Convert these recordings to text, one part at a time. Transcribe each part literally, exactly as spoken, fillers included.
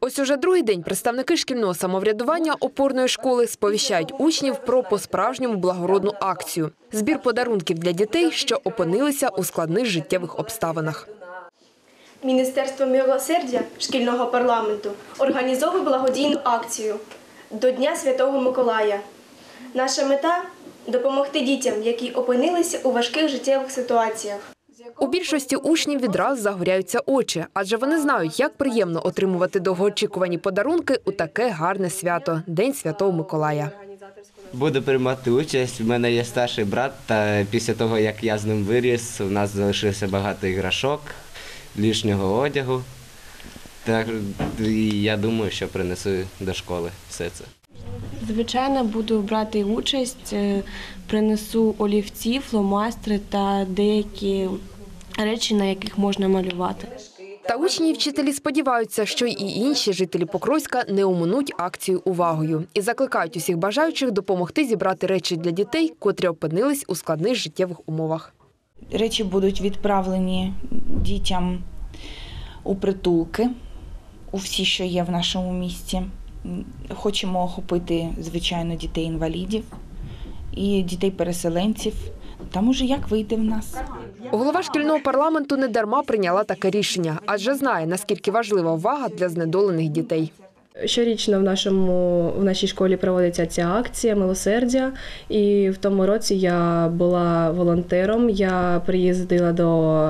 Ось уже другий день представники шкільного самоврядування опорної школи сповіщають учнів про по-справжньому благородну акцію – збір подарунків для дітей, що опинилися у складних життєвих обставинах. Міністерство милосердя шкільного парламенту організовує благодійну акцію до Дня Святого Миколая. Наша мета – допомогти дітям, які опинилися у важких життєвих ситуаціях. У більшості учнів відразу загоряються очі, адже вони знають, як приємно отримувати довгоочікувані подарунки у таке гарне свято – День Святого Миколая. Буду приймати участь. У мене є старший брат, та після того, як я з ним виріс, у нас залишилося багато іграшок, лишнього одягу. Так, і я думаю, що принесу до школи все це. Звичайно, буду брати участь, принесу олівці, фломастери та деякі речі, на яких можна малювати. Та учні і вчителі сподіваються, що й інші жителі Покровська не оминуть акцію увагою. І закликають усіх бажаючих допомогти зібрати речі для дітей, котрі опинились у складних життєвих умовах. Речі будуть відправлені дітям у притулки, у всі, що є в нашому місті. Хочемо охопити, звичайно, дітей-інвалідів і дітей-переселенців. Та може як вийде в нас. Голова шкільного парламенту недарма прийняла таке рішення, адже знає, наскільки важлива увага для знедолених дітей. Щорічно в нашому в нашій школі проводиться ця акція милосердя, і в тому році я була волонтером. Я приїздила до,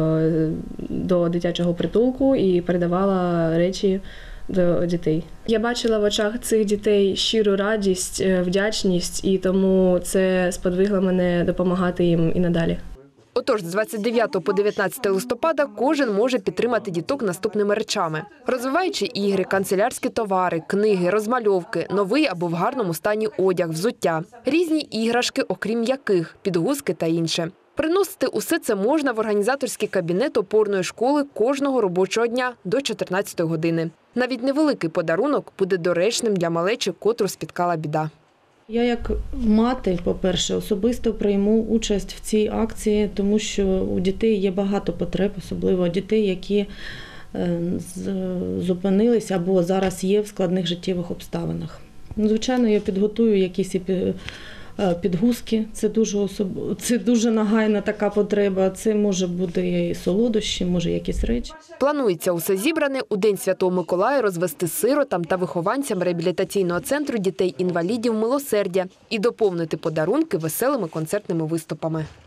до дитячого притулку і передавала речі до дітей. Я бачила в очах цих дітей щиру радість, вдячність, і тому це сподвигло мене допомагати їм і надалі. Отож, з двадцять дев'ятого по дев'ятнадцяте листопада кожен може підтримати діток наступними речами. Розвиваючи ігри, канцелярські товари, книги, розмальовки, новий або в гарному стані одяг, взуття, різні іграшки, окрім м'яких, підгузки та інше. Приносити усе це можна в організаторський кабінет опорної школи кожного робочого дня до чотирнадцятої години. Навіть невеликий подарунок буде доречним для малечі, котру спіткала біда. Я як мати, по-перше, особисто прийму участь в цій акції, тому що у дітей є багато потреб, особливо дітей, які зупинились або зараз є в складних життєвих обставинах. Звичайно, я підготую якісь підгузки, це дуже, особ... це дуже нагайна така потреба, це може бути і солодощі, може якісь речі. Планується усе зібране у День Святого Миколая розвести сиротам та вихованцям реабілітаційного центру дітей-інвалідів «Милосердя» і доповнити подарунки веселими концертними виступами.